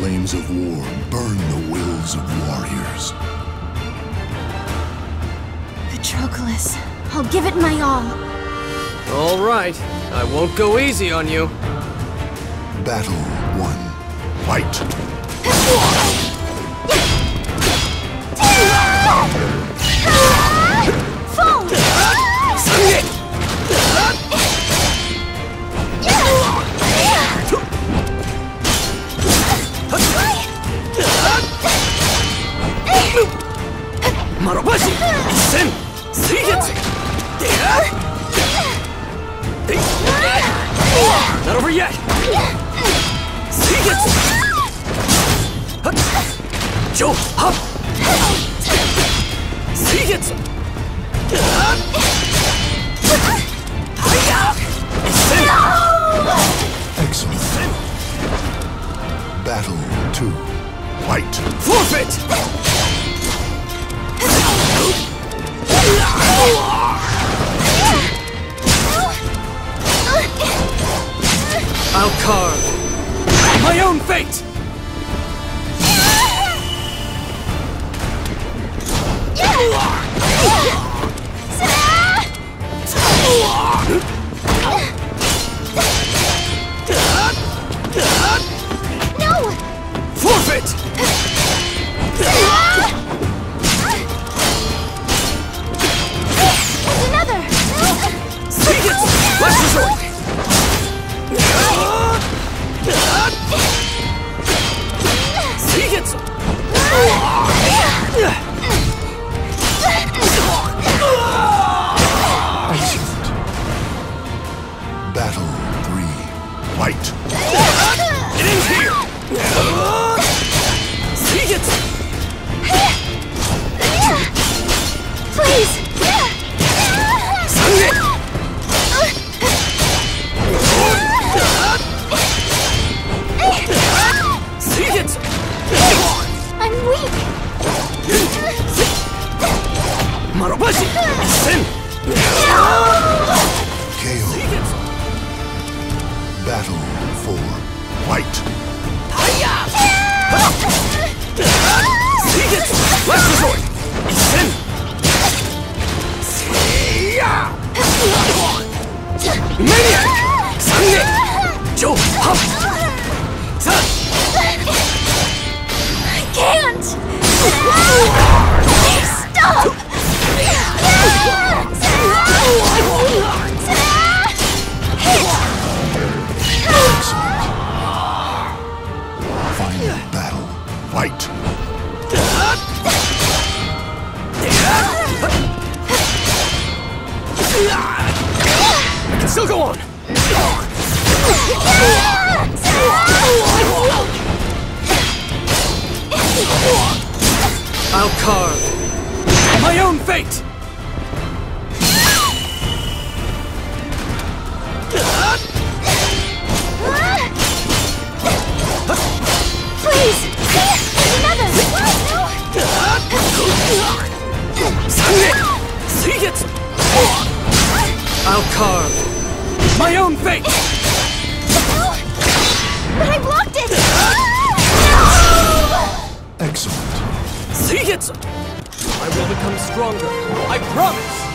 flames of war burn the wills of warriors. Patroclus, I'll give it my all. All right, I won't go easy on you. Battle 1. Fight! Fold! Marobashi! Isen! Seigetsu! Not over yet! Seigetsu! Jo! Hop! Seigetsu! Isen! Excellent. Battle 2. Fight! Forfeit! I'll carve my own fate! No! Forfeit! Another! Seigetsu! Last resort! Seigetsu! Excellent. Battle 3. Fight! It ends here! Seigetsu! Please! Sange! Seigetsu! I'm weak! Marobashi! Isen! KO. Battle 4. Fight! Seigetsu! Last resort! Isen! Maniac! Sange! Jo! Hop! Zan! I can't! Stop! Final battle. Fight! I can still go on! I'll carve my own fate! Please! Another! Sange! Seigetsu! I'll carve my own fate! But I blocked it! Excellent. Seigetsu! I will become stronger, I promise!